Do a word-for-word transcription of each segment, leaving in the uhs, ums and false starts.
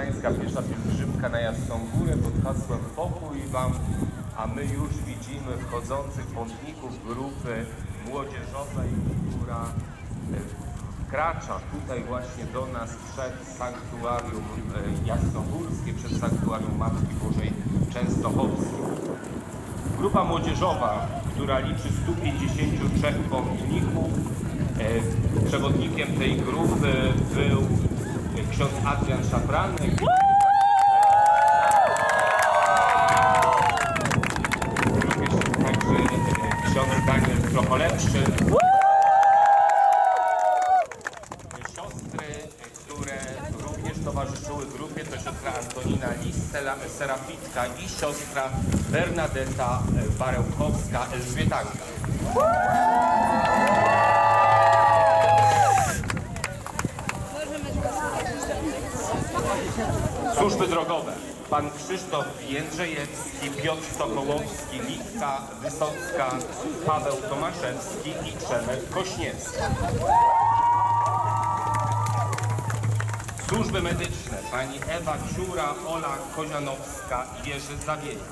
Poznańska Piesza Pielgrzymka na Jasną Górę pod hasłem Pokój Wam, a my już widzimy wchodzących pątników grupy młodzieżowej, która wkracza tutaj właśnie do nas przed sanktuarium jasnogórskie, przed sanktuarium Matki Bożej Częstochowskiej. Grupa młodzieżowa, która liczy stu pięćdziesięciu trzech pątników. Przewodnikiem tej grupy był ksiądz Adrian Szapranek. Także ksiądz Daniel Trocholepszy. Siostry, które również towarzyszyły grupie, to siostra Antonina Lis, Serafitka i siostra Bernadeta Barełkowska, Elżbietanka. Służby drogowe. Pan Krzysztof Jędrzejewski, Piotr Sokołowski, Litka Wysocka, Paweł Tomaszewski i Przemek Kośniewski. Służby medyczne. Pani Ewa Ciura, Ola Kozianowska i Jerzy Zawiejski.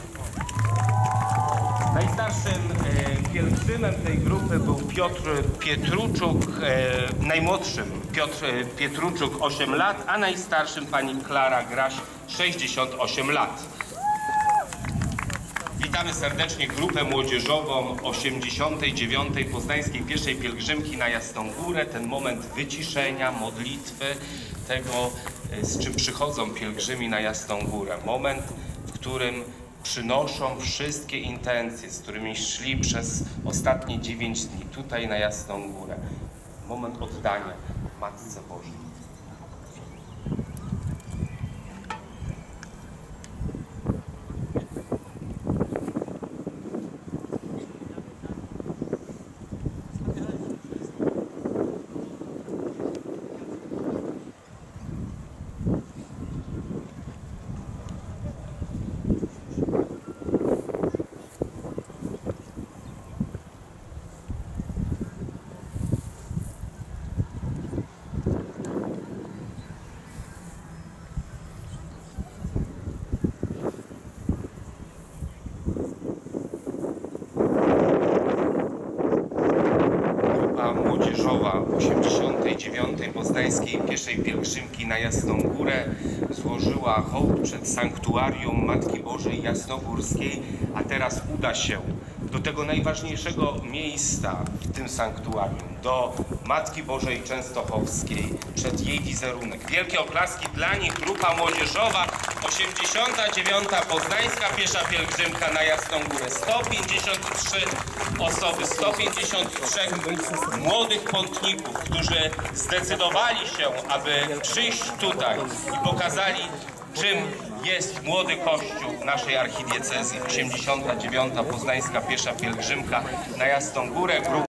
Najstarszym e, pielgrzymem tej grupy był Piotr Pietruczuk, e, najmłodszym Piotr Pietruczuk osiem lat, a najstarszym pani Klara Graś sześćdziesiąt osiem lat. Witamy serdecznie grupę młodzieżową osiemdziesiątej dziewiątej Poznańskiej Pieszej Pielgrzymki na Jasną Górę. Ten moment wyciszenia, modlitwy, tego, z czym przychodzą pielgrzymi na Jasną Górę. Moment, w którym przynoszą wszystkie intencje, z którymi szli przez ostatnie dziewięć dni tutaj na Jasną Górę. Moment oddania Matce Bożej. Młodzieżowa osiemdziesiątej dziewiątej Poznańskiej Pieszej Pielgrzymki na Jasną Górę złożyła hołd przed sanktuarium Matki Bożej Jasnogórskiej, a teraz uda się do tego najważniejszego miejsca w tym sanktuarium, do Matki Bożej Częstochowskiej, przed jej wizerunek. Wielkie oklaski dla nich. Grupa młodzieżowa osiemdziesiąta dziewiąta Poznańska Piesza Pielgrzymka na Jasną Górę. sto pięćdziesiąt trzy osoby, sto pięćdziesiąt trzech młodych pątników, którzy zdecydowali się, aby przyjść tutaj i pokazali, czym jest młody Kościół naszej archidiecezji. osiemdziesiąta dziewiąta Poznańska Piesza Pielgrzymka na Jasną Górę.